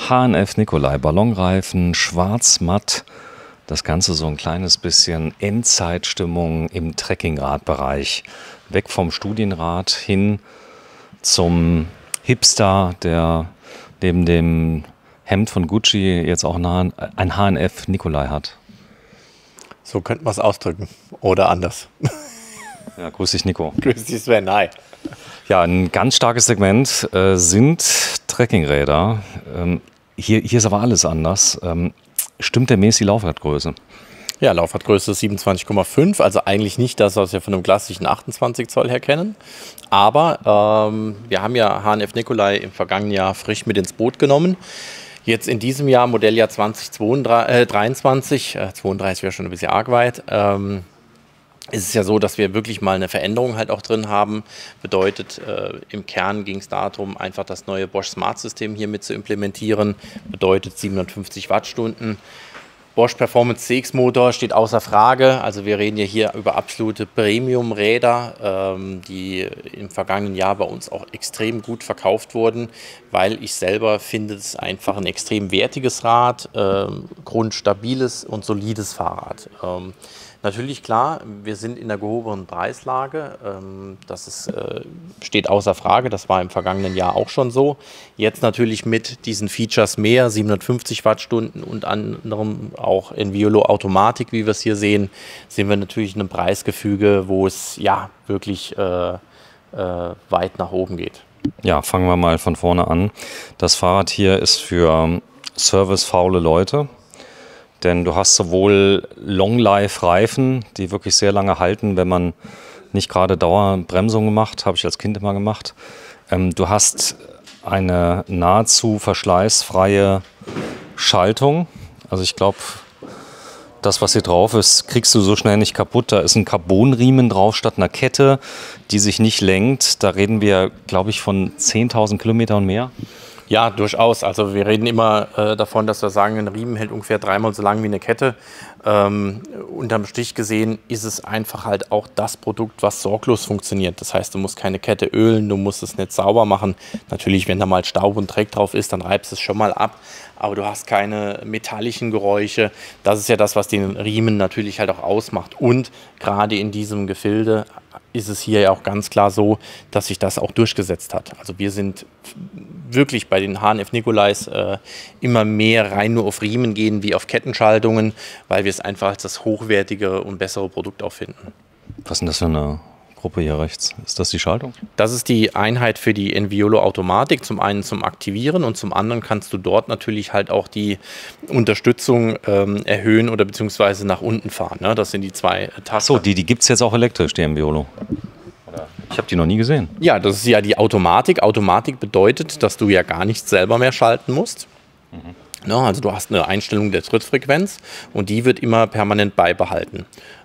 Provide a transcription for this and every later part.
H&F Nicolai, Ballonreifen, schwarz-matt. Das Ganze so ein kleines bisschen Endzeitstimmung im Trekkingradbereich. Weg vom Studienrad hin zum Hipster, der neben dem Hemd von Gucci jetzt auch ein H&F Nicolai hat. So könnte man es ausdrücken. Oder anders. Ja, grüß dich, Nico. Grüß dich, Sven. Hi. Ja, ein ganz starkes Segment sind Trekkingräder. Hier ist aber alles anders. Stimmt der mäßig Laufradgröße? Ja, Laufradgröße 27,5, also eigentlich nicht das, was wir von einem klassischen 28 Zoll her kennen. Aber wir haben ja H&F Nicolai im vergangenen Jahr frisch mit ins Boot genommen. Jetzt in diesem Jahr, Modelljahr 2023, 32 wäre schon ein bisschen arg weit, ist es ja so, dass wir wirklich mal eine Veränderung halt auch drin haben. Bedeutet, im Kern ging es darum, einfach das neue Bosch Smart System hier mit zu implementieren. Bedeutet 750 Wattstunden. Bosch Performance CX Motor steht außer Frage. Also wir reden ja hier über absolute Premium-Räder, die im vergangenen Jahr bei uns auch extrem gut verkauft wurden, weil ich selber finde, es einfach ein extrem wertiges Rad, grundstabiles und solides Fahrrad. Natürlich klar, wir sind in der gehobenen Preislage, das steht außer Frage, das war im vergangenen Jahr auch schon so. Jetzt natürlich mit diesen Features mehr, 750 Wattstunden und anderem auch Enviolo Automatik, wie wir es hier sehen, sind wir natürlich in einem Preisgefüge, wo es ja wirklich weit nach oben geht. Ja, fangen wir mal von vorne an. Das Fahrrad hier ist für servicefaule Leute. Denn du hast sowohl Long-Life-Reifen, die wirklich sehr lange halten, wenn man nicht gerade Dauerbremsungen macht, habe ich als Kind immer gemacht. Du hast eine nahezu verschleißfreie Schaltung. Also ich glaube, das, was hier drauf ist, kriegst du so schnell nicht kaputt. Da ist ein Carbonriemen drauf statt einer Kette, die sich nicht lenkt. Da reden wir, glaube ich, von 10.000 Kilometern und mehr. Ja, durchaus. Also wir reden immer davon, dass wir sagen, ein Riemen hält ungefähr 3-mal so lang wie eine Kette. Unterm Strich gesehen ist es einfach halt auch das Produkt, was sorglos funktioniert. Das heißt, du musst keine Kette ölen, du musst es nicht sauber machen. Natürlich, wenn da mal Staub und Dreck drauf ist, dann reibst du es schon mal ab. Aber du hast keine metallischen Geräusche. Das ist ja das, was den Riemen natürlich halt auch ausmacht. Und gerade in diesem Gefilde ist es hier ja auch ganz klar so, dass sich das auch durchgesetzt hat. Also wir sind wirklich bei den H&F Nicolais immer mehr rein nur auf Riemen gehen wie auf Kettenschaltungen, weil wir es einfach als das hochwertige und bessere Produkt auch finden. Was ist denn das für eine Gruppe hier rechts? Ist das die Schaltung? Das ist die Einheit für die Enviolo Automatik, zum einen zum Aktivieren und zum anderen kannst du dort natürlich halt auch die Unterstützung erhöhen oder beziehungsweise nach unten fahren. Ne? Das sind die zwei Tasten. Ach so, die gibt es jetzt auch elektrisch, die Enviolo? Ich habe die noch nie gesehen. Ja, das ist ja die Automatik. Automatik bedeutet, dass du ja gar nichts selber mehr schalten musst. Ja, also du hast eine Einstellung der Trittfrequenz und die wird immer permanent beibehalten.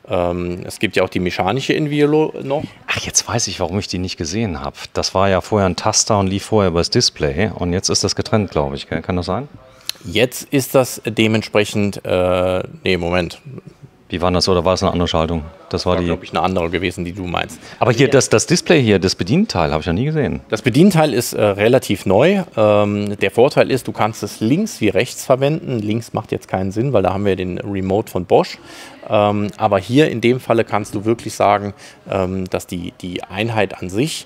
Es gibt ja auch die mechanische Enviolo noch. Ach, jetzt weiß ich, warum ich die nicht gesehen habe. Das war ja vorher ein Taster und lief vorher über das Display und jetzt ist das getrennt, glaube ich. Kann das sein? Jetzt ist das dementsprechend, nee, Moment. Wie war das oder war es eine andere Schaltung? Das war die, glaube ich, eine andere gewesen, die du meinst. Aber hier das Display hier, das Bedienteil, habe ich noch nie gesehen. Das Bedienteil ist relativ neu. Der Vorteil ist, du kannst es links wie rechts verwenden. Links macht jetzt keinen Sinn, weil da haben wir den Remote von Bosch. Aber hier in dem Falle kannst du wirklich sagen, dass die Einheit an sich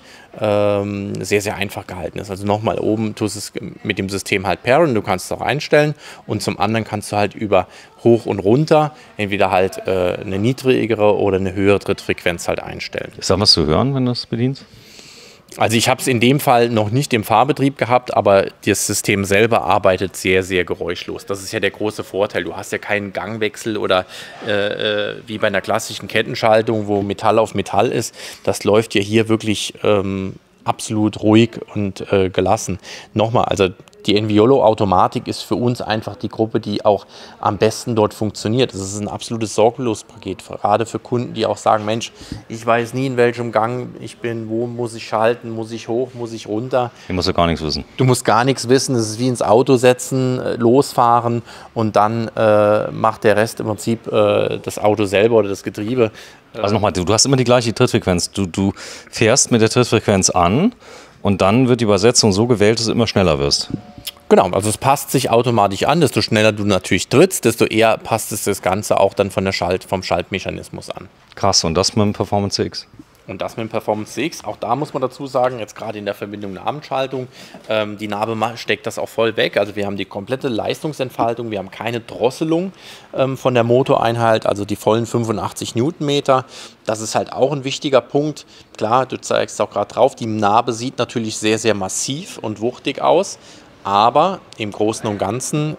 sehr, sehr einfach gehalten ist. Also nochmal oben tust es mit dem System halt pairen, du kannst es auch einstellen und zum anderen kannst du halt über hoch und runter entweder halt eine niedrigere oder eine höhere Trittfrequenz halt einstellen. Ist da was zu hören, wenn du das bedienst? Also ich habe es in dem Fall noch nicht im Fahrbetrieb gehabt, aber das System selber arbeitet sehr, sehr geräuschlos. Das ist ja der große Vorteil. Du hast ja keinen Gangwechsel oder wie bei einer klassischen Kettenschaltung, wo Metall auf Metall ist. Das läuft ja hier wirklich absolut ruhig und gelassen. Nochmal, also die Enviolo Automatik ist für uns einfach die Gruppe, die auch am besten dort funktioniert. Das ist ein absolutes Sorglospaket, gerade für Kunden, die auch sagen, Mensch, ich weiß nie, in welchem Gang ich bin, wo muss ich schalten, muss ich hoch, muss ich runter. Ich muss ja gar nichts wissen. Du musst gar nichts wissen, es ist wie ins Auto setzen, losfahren und dann macht der Rest im Prinzip das Auto selber oder das Getriebe. Also nochmal, du hast immer die gleiche Trittfrequenz. Du fährst mit der Trittfrequenz an und dann wird die Übersetzung so gewählt, dass du immer schneller wirst. Genau, also es passt sich automatisch an. Desto schneller du natürlich trittst, desto eher passt es das Ganze auch dann vom Schaltmechanismus an. Krass, und das mit dem Performance CX? Und das mit dem Performance CX, auch da muss man dazu sagen, jetzt gerade in der Verbindung Nabenschaltung, die Nabe steckt das auch voll weg. Also wir haben die komplette Leistungsentfaltung, wir haben keine Drosselung von der Motoreinheit, also die vollen 85 Newtonmeter. Das ist halt auch ein wichtiger Punkt. Klar, du zeigst auch gerade drauf, die Nabe sieht natürlich sehr, sehr massiv und wuchtig aus, aber im Großen und Ganzen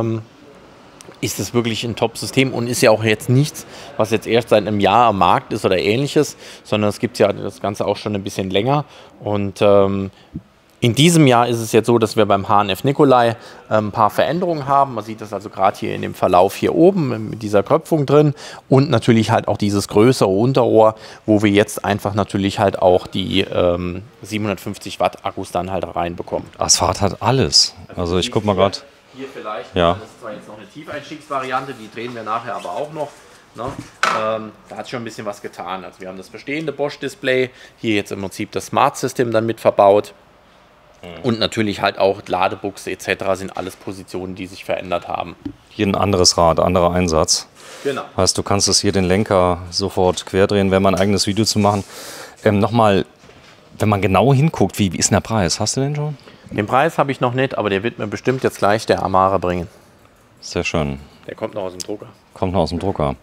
ist es wirklich ein Top-System und ist ja auch jetzt nichts, was jetzt erst seit einem Jahr am Markt ist oder ähnliches, sondern es gibt ja das Ganze auch schon ein bisschen länger. Und in diesem Jahr ist es jetzt so, dass wir beim HNF Nicolai ein paar Veränderungen haben. Man sieht das also gerade hier in dem Verlauf hier oben mit dieser Köpfung drin und natürlich halt auch dieses größere Unterrohr, wo wir jetzt einfach natürlich halt auch die 750 Watt Akkus dann halt reinbekommen. Das Fahrrad hat alles. Also ich gucke mal gerade. Hier vielleicht, ja. Das ist zwar jetzt noch eine Tiefeinstiegsvariante, die drehen wir nachher aber auch noch. Ne? Da hat schon ein bisschen was getan. Also wir haben das bestehende Bosch-Display, hier jetzt im Prinzip das Smart-System dann mit verbaut. Und natürlich halt auch Ladebuchse etc. sind alles Positionen, die sich verändert haben. Hier ein anderes Rad, anderer Einsatz. Genau. Heißt, du kannst es hier den Lenker sofort querdrehen, wenn man ein eigenes Video zu machen. Nochmal, wenn man genau hinguckt, wie ist denn der Preis? Hast du den schon? Den Preis habe ich noch nicht, aber der wird mir bestimmt jetzt gleich der Amara bringen. Sehr schön. Der kommt noch aus dem Drucker. Kommt noch aus dem Drucker.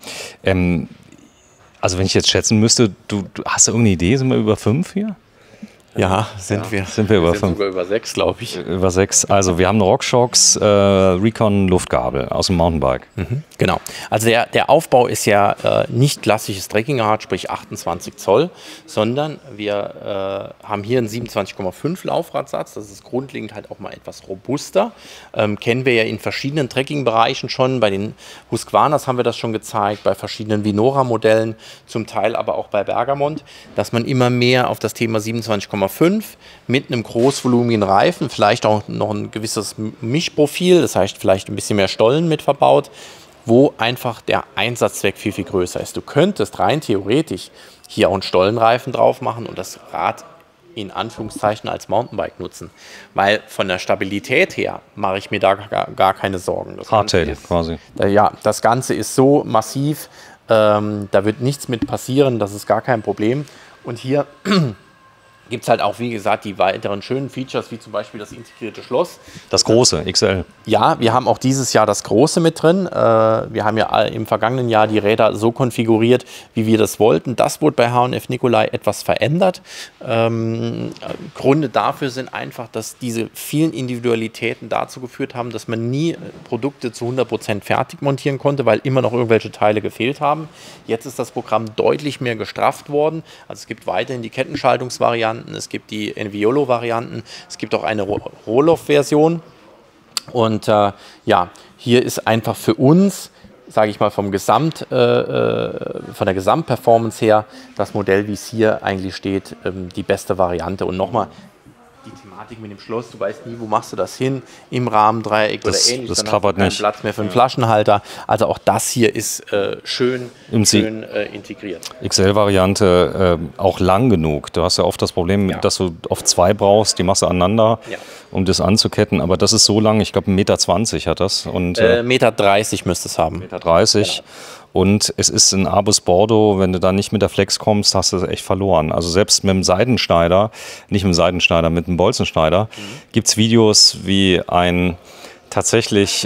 Also wenn ich jetzt schätzen müsste, du hast du irgendeine Idee? Sind wir über 5 hier? Ja, sind wir. Sind wir über 5? Sogar über 6, glaube ich. Über 6. Also wir haben eine RockShox Recon Luftgabel aus dem Mountainbike. Genau. Also der Aufbau ist ja nicht klassisches Trekkingrad, sprich 28 Zoll, sondern wir haben hier einen 27,5 Laufradsatz. Das ist grundlegend halt auch mal etwas robuster. Kennen wir ja in verschiedenen Trekkingbereichen schon. Bei den Husqvarnas haben wir das schon gezeigt, bei verschiedenen Vinora-Modellen, zum Teil aber auch bei Bergamont, dass man immer mehr auf das Thema 27,5 mit einem großvolumigen Reifen, vielleicht auch noch ein gewisses Mischprofil, das heißt vielleicht ein bisschen mehr Stollen mit verbaut, wo einfach der Einsatzzweck viel, viel größer ist. Du könntest rein theoretisch hier auch einen Stollenreifen drauf machen und das Rad in Anführungszeichen als Mountainbike nutzen, weil von der Stabilität her mache ich mir da gar keine Sorgen. Hardtail quasi. Ja, das Ganze ist so massiv, da wird nichts mit passieren, das ist gar kein Problem. Und hier gibt es halt auch, wie gesagt, die weiteren schönen Features, wie zum Beispiel das integrierte Schloss. Das große, XL. Ja, wir haben auch dieses Jahr das große mit drin. Wir haben ja im vergangenen Jahr die Räder so konfiguriert, wie wir das wollten. Das wurde bei HNF Nicolai etwas verändert. Gründe dafür sind einfach, dass diese vielen Individualitäten dazu geführt haben, dass man nie Produkte zu 100% fertig montieren konnte, weil immer noch irgendwelche Teile gefehlt haben. Jetzt ist das Programm deutlich mehr gestrafft worden. Also es gibt weiterhin die Kettenschaltungsvarianten, es gibt die Enviolo-Varianten, es gibt auch eine Rohloff-Version. Und ja, hier ist einfach für uns, sage ich mal, von der Gesamtperformance her, das Modell, wie es hier eigentlich steht, die beste Variante. Und nochmal, die Thematik mit dem Schloss, du weißt nie, wo machst du das hin, im Rahmendreieck oder ähnlich. Das klappert nicht. Platz mehr für einen Flaschenhalter. Also auch das hier ist schön integriert. XL-Variante auch lang genug. Du hast ja oft das Problem, dass du oft 2 brauchst, die machst du aneinander, um das anzuketten. Aber das ist so lang, ich glaube 1,20 Meter hat das. 1,30 Meter müsste es haben. 1,30 Meter. Genau. Und es ist ein Abus Bordeaux, wenn du da nicht mit der Flex kommst, hast du es echt verloren. Also selbst mit dem Seidenschneider, nicht mit dem Seidenschneider, mit dem Bolzenschneider, gibt es Videos, wie ein tatsächlich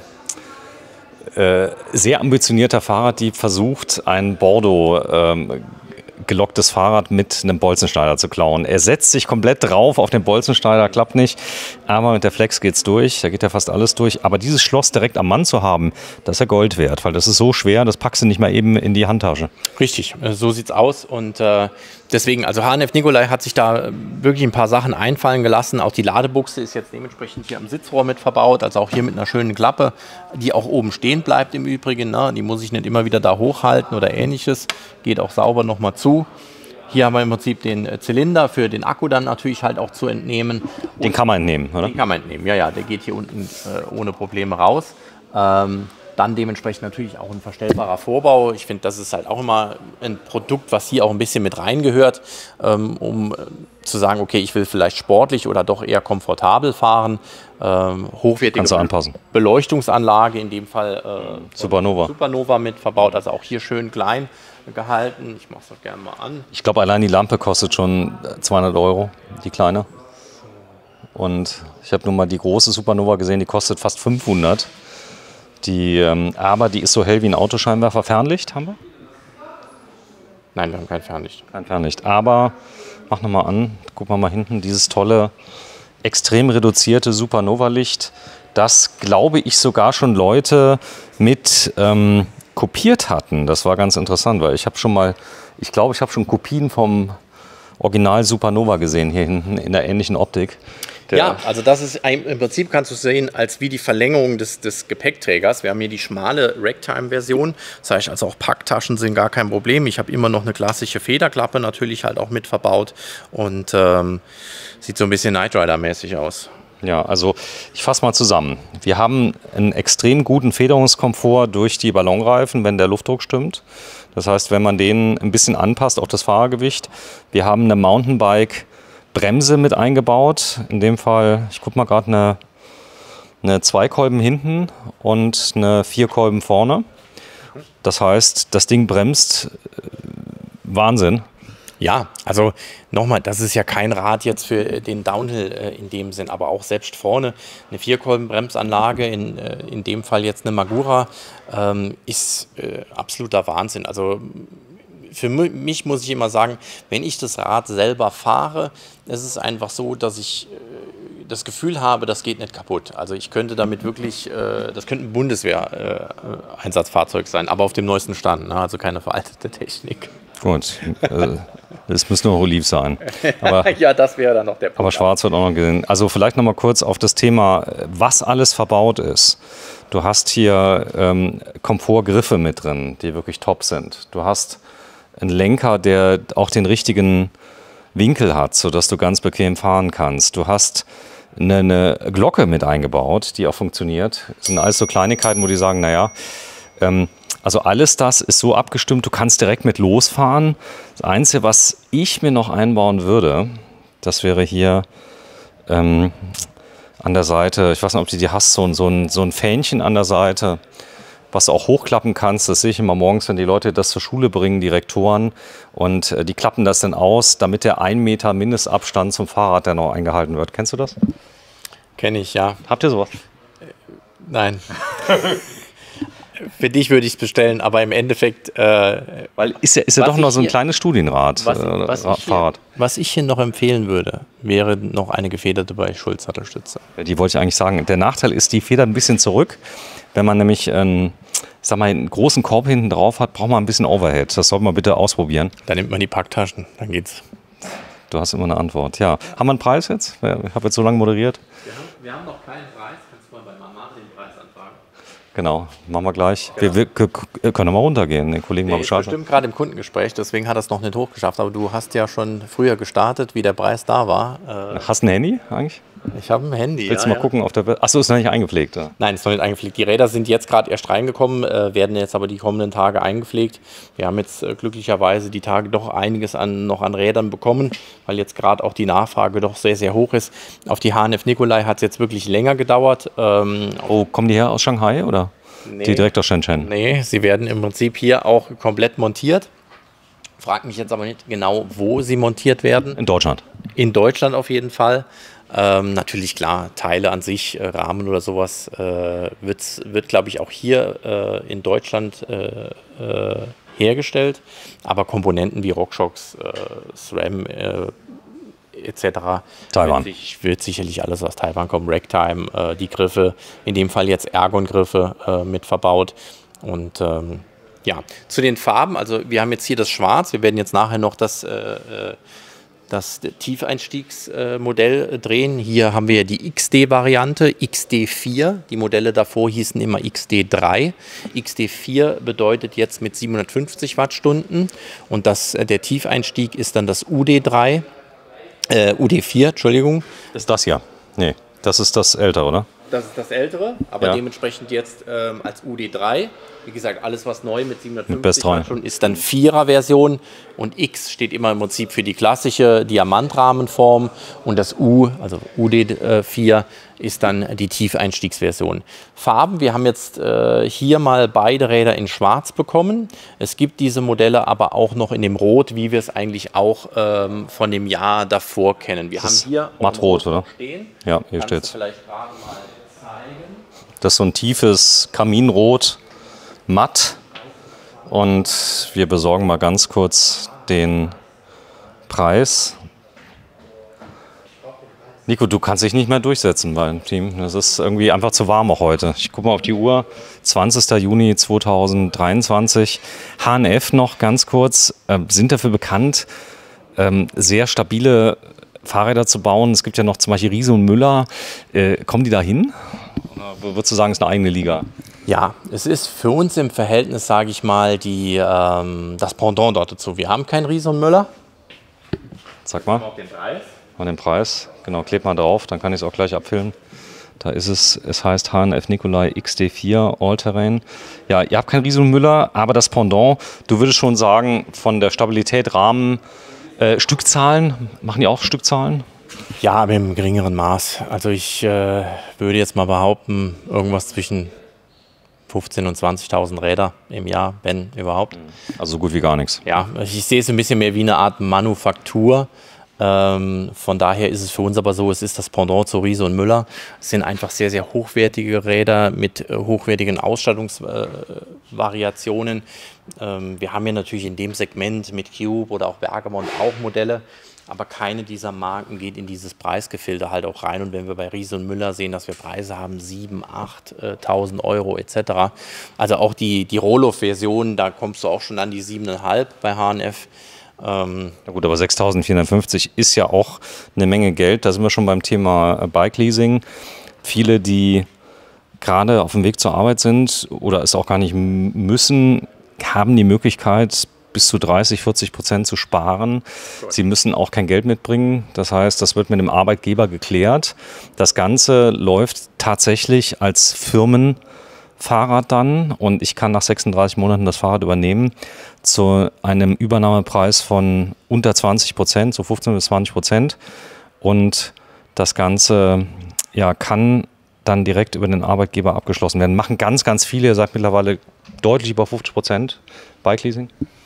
sehr ambitionierter Fahrraddieb versucht, ein Bordeaux gelocktes Fahrrad mit einem Bolzenschneider zu klauen. Er setzt sich komplett drauf auf den Bolzenschneider, klappt nicht, aber mit der Flex geht's durch, da geht ja fast alles durch. Aber dieses Schloss direkt am Mann zu haben, das ist ja Gold wert, weil das ist so schwer, das packst du nicht mal eben in die Handtasche. Richtig, so sieht's aus und deswegen, also HNF Nicolai hat sich da wirklich ein paar Sachen einfallen gelassen. Auch die Ladebuchse ist jetzt dementsprechend hier am Sitzrohr mit verbaut, also auch hier mit einer schönen Klappe, die auch oben stehen bleibt im Übrigen. Ne? Die muss ich nicht immer wieder da hochhalten oder ähnliches, geht auch sauber nochmal zu. Hier haben wir im Prinzip den Zylinder für den Akku dann natürlich halt auch zu entnehmen. Den kann man entnehmen, oder? Den kann man entnehmen, ja, der geht hier unten ohne Probleme raus. Dann dementsprechend natürlich auch ein verstellbarer Vorbau. Ich finde, das ist halt auch immer ein Produkt, was hier auch ein bisschen mit reingehört, um zu sagen, okay, ich will vielleicht sportlich oder doch eher komfortabel fahren. hochwertige Kannst du anpassen. Beleuchtungsanlage, in dem Fall Supernova mit verbaut, also auch hier schön klein gehalten. Ich mache es doch gerne mal an. Ich glaube, allein die Lampe kostet schon 200 €, die kleine. Und ich habe nun mal die große Supernova gesehen, die kostet fast 500. Aber die ist so hell wie ein Autoscheinwerfer. Fernlicht haben wir? Nein, wir haben kein Fernlicht. Kein Fernlicht. Aber mach nochmal an, guck mal hinten, dieses tolle, extrem reduzierte Supernova-Licht, das, glaube ich, sogar schon Leute mit kopiert hatten. Das war ganz interessant, weil ich glaube, ich habe schon Kopien vom Original Supernova gesehen, hier hinten in der ähnlichen Optik. Ja, also das ist im Prinzip, kannst du sehen, als wie die Verlängerung des Gepäckträgers. Wir haben hier die schmale Ragtime-Version. Das heißt also auch Packtaschen sind gar kein Problem. Ich habe immer noch eine klassische Federklappe natürlich halt auch mit verbaut und sieht so ein bisschen Knight Rider-mäßig aus. Ja, also ich fasse mal zusammen. Wir haben einen extrem guten Federungskomfort durch die Ballonreifen, wenn der Luftdruck stimmt. Das heißt, wenn man den ein bisschen anpasst auf das Fahrergewicht. Wir haben eine Mountainbike-Bremse mit eingebaut. In dem Fall, ich gucke mal gerade, eine 2-Kolben hinten und eine 4-Kolben vorne. Das heißt, das Ding bremst Wahnsinn. Ja, also nochmal, das ist ja kein Rad jetzt für den Downhill in dem Sinn, aber auch selbst vorne eine 4-Kolben-Bremsanlage, in dem Fall jetzt eine Magura, ist absoluter Wahnsinn. Also für mich muss ich immer sagen, wenn ich das Rad selber fahre, ist es einfach so, dass ich das Gefühl habe, das geht nicht kaputt. Also ich könnte damit wirklich, das könnte ein Bundeswehr-Einsatzfahrzeug sein, aber auf dem neuesten Stand, ne? Also keine veraltete Technik. Gut, es müssen nur Oliv sein. Aber, ja, das wäre dann noch der Punkt. Aber schwarz wird auch noch gesehen. Also vielleicht noch mal kurz auf das Thema, was alles verbaut ist. Du hast hier Komfortgriffe mit drin, die wirklich top sind. Du hast einen Lenker, der auch den richtigen Winkel hat, sodass du ganz bequem fahren kannst. Du hast eine Glocke mit eingebaut, die auch funktioniert. Das sind alles so Kleinigkeiten, wo die sagen, naja, also alles das ist so abgestimmt, du kannst direkt mit losfahren. Das Einzige, was ich mir noch einbauen würde, das wäre hier an der Seite, ich weiß nicht, ob du die hast, so ein Fähnchen an der Seite, was du auch hochklappen kannst. Das sehe ich immer morgens, wenn die Leute das zur Schule bringen, die Rektoren. Und die klappen das dann aus, damit der 1 Meter Mindestabstand zum Fahrrad dann noch eingehalten wird. Kennst du das? Kenne ich, ja. Habt ihr sowas? Nein. Für dich würde ich es bestellen, aber im Endeffekt... weil ist ja doch noch so ein kleines Studienrad, Fahrrad. Was ich hier noch empfehlen würde, wäre noch eine gefederte bei Schulz-Sattelstütze. Die wollte ich eigentlich sagen. Der Nachteil ist, die federt ein bisschen zurück. Wenn man nämlich einen großen Korb hinten drauf hat, braucht man ein bisschen Overhead. Das sollte man bitte ausprobieren. Dann nimmt man die Packtaschen, dann geht's. Du hast immer eine Antwort. Ja. Haben wir einen Preis jetzt? Ich habe jetzt so lange moderiert. Wir haben noch keinen Preis. Kannst du mal bei Mama den Preis anfragen? Genau, machen wir gleich. Genau. Wir können mal runtergehen, den Kollegen mal Bescheid. Bestimmt gerade im Kundengespräch, deswegen hat er es noch nicht hochgeschafft. Aber du hast ja schon früher gestartet, wie der Preis da war. Hast du ein Handy eigentlich? Ich habe ein Handy. Willst du mal gucken auf der... Achso, ist noch nicht eingepflegt? Ja. Nein, ist noch nicht eingepflegt. Die Räder sind jetzt gerade erst reingekommen, werden jetzt aber die kommenden Tage eingepflegt. Wir haben jetzt glücklicherweise die Tage doch einiges noch an Rädern bekommen, weil jetzt gerade auch die Nachfrage doch sehr, sehr hoch ist. Auf die HNF Nicolai hat es jetzt wirklich länger gedauert. Kommen die her aus Shanghai oder? Nee, die direkt aus Shenzhen? Nee, sie werden im Prinzip hier auch komplett montiert. Frag mich jetzt aber nicht genau, wo sie montiert werden. In Deutschland? In Deutschland auf jeden Fall. Natürlich klar, Teile an sich, Rahmen oder sowas, wird glaube ich, auch hier in Deutschland hergestellt. Aber Komponenten wie RockShox, SRAM etc. Taiwan. Wird sicherlich alles aus Taiwan kommen. Ragtime, die Griffe, in dem Fall jetzt Ergon-Griffe mit verbaut. Und ja, zu den Farben, also wir haben jetzt hier das Schwarz, wir werden jetzt nachher noch das Tiefeinstiegsmodell drehen. Hier haben wir die XD-Variante, XD4. Die Modelle davor hießen immer XD3. XD4 bedeutet jetzt mit 750 Wattstunden und der Tiefeinstieg ist dann das UD4, Entschuldigung. Ist das ja? Nee, das ist das ältere, oder? Das ist das ältere, aber dementsprechend jetzt als UD3. Wie gesagt, alles was neu mit 750 Wattstunden ist dann 4er-Version und X steht immer im Prinzip für die klassische Diamantrahmenform und das U, also UD4, ist dann die Tiefeinstiegsversion. Farben, wir haben jetzt hier mal beide Räder in Schwarz bekommen. Es gibt diese Modelle aber auch noch in dem Rot, wie wir es eigentlich auch von dem Jahr davor kennen. Wir haben hier mattrot, oder? Stehen. Ja, hier steht es. Vielleicht gerade mal zeigen. Das ist so ein tiefes Kaminrot, matt. Und wir besorgen mal ganz kurz den Preis. Nico, du kannst dich nicht mehr durchsetzen beim Team. Das ist irgendwie einfach zu warm auch heute. Ich gucke mal auf die Uhr. 20. Juni 2023. H&F noch ganz kurz. Sind dafür bekannt, sehr stabile Fahrräder zu bauen. Es gibt ja noch zum Beispiel Riese und Müller. Kommen die da hin? Oder würdest du sagen, es ist eine eigene Liga? Ja, es ist für uns im Verhältnis, sage ich mal, das Pendant dort dazu. Wir haben keinen Riese und Müller. Sag mal. Auf den Preis. Mal den Preis. Genau, kleb mal drauf, dann kann ich es auch gleich abfüllen. Da ist es. Es heißt H&F Nicolai XD4 All-Terrain. Ja, ihr habt keinen Riese und Müller, aber das Pendant, du würdest schon sagen, von der Stabilität, Rahmen, Stückzahlen, machen die auch Stückzahlen? Ja, aber im geringeren Maß. Also ich würde jetzt mal behaupten, irgendwas zwischen 15.000 und 20.000 Räder im Jahr, wenn überhaupt. Also so gut wie gar nichts. Ja, ich sehe es ein bisschen mehr wie eine Art Manufaktur. Von daher ist es für uns aber so, es ist das Pendant zu Riese und Müller. Es sind einfach sehr, sehr hochwertige Räder mit hochwertigen Ausstattungsvariationen. Wir haben ja natürlich in dem Segment mit Cube oder auch Bergamont auch Modelle, aber keine dieser Marken geht in dieses Preisgefilde halt auch rein. Und wenn wir bei Riese und Müller sehen, dass wir Preise haben, 7.000, 8.000 Euro etc. Also auch die Roloff-Version, da kommst du auch schon an die 7,5 bei H&F. Na gut, aber 6.450 ist ja auch eine Menge Geld. Da sind wir schon beim Thema Bike-Leasing. Viele, die gerade auf dem Weg zur Arbeit sind oder es auch gar nicht müssen, haben die Möglichkeit, bis zu 30-40% zu sparen. Sie müssen auch kein Geld mitbringen. Das heißt, das wird mit dem Arbeitgeber geklärt. Das Ganze läuft tatsächlich als Firmenfahrrad dann und ich kann nach 36 Monaten das Fahrrad übernehmen zu einem Übernahmepreis von unter 20%, so 15-20%. Und das Ganze kann dann direkt über den Arbeitgeber abgeschlossen werden. Machen ganz, ganz viele, ihr sagt mittlerweile deutlich über 50% Bike-Leasing.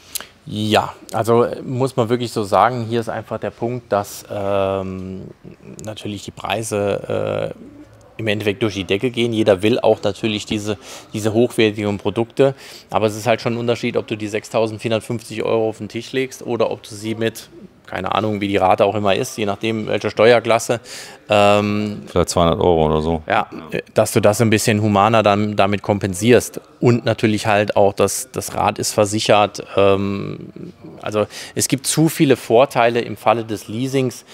Ja, also muss man wirklich so sagen, hier ist einfach der Punkt, dass natürlich die Preise im Endeffekt durch die Decke gehen. Jeder will auch natürlich diese hochwertigen Produkte, aber es ist halt schon ein Unterschied, ob du die 6.450 Euro auf den Tisch legst oder ob du sie mit, keine Ahnung, wie die Rate auch immer ist, je nachdem welche Steuerklasse. Vielleicht 200 Euro oder so. Ja, dass du das ein bisschen humaner dann damit kompensierst. Und natürlich halt auch, das Rad ist versichert. Also es gibt zu viele Vorteile im Falle des Leasings,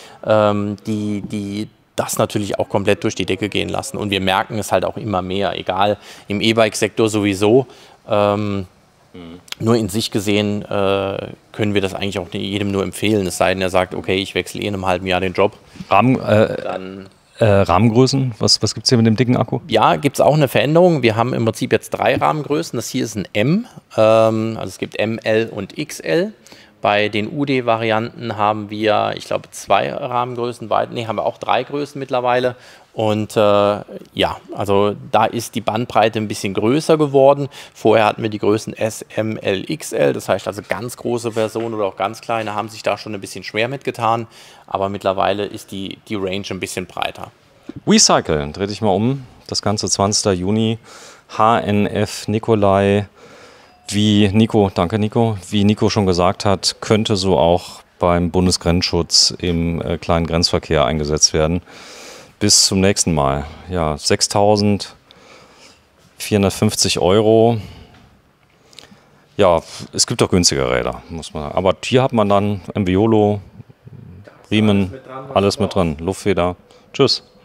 die das natürlich auch komplett durch die Decke gehen lassen. Und wir merken es halt auch immer mehr, egal im E-Bike-Sektor sowieso. Nur in sich gesehen können wir das eigentlich auch jedem nur empfehlen. Es sei denn, er sagt, okay, ich wechsle in einem halben Jahr den Job. Rahmengrößen, was gibt es hier mit dem dicken Akku? Ja, gibt es auch eine Veränderung. Wir haben im Prinzip jetzt 3 Rahmengrößen. Das hier ist ein M, also es gibt M, L und XL. Bei den UD-Varianten haben wir, ich glaube, 2 Rahmengrößen, haben wir auch 3 Größen mittlerweile. Und also da ist die Bandbreite ein bisschen größer geworden. Vorher hatten wir die Größen S, M, L, XL. Das heißt also ganz große Versionen oder auch ganz kleine haben sich da schon ein bisschen schwer mitgetan. Aber mittlerweile ist die Range ein bisschen breiter. WeCycle, dreh dich mal um. Das Ganze 20. Juni. H&F Nicolai. Wie Nico schon gesagt hat, könnte so auch beim Bundesgrenzschutz im kleinen Grenzverkehr eingesetzt werden. Bis zum nächsten Mal. Ja, 6.450 Euro. Ja, es gibt auch günstigere Räder, muss man sagen. Aber hier hat man dann MV-Yolo, Riemen, alles mit dran. Luftfeder. Tschüss.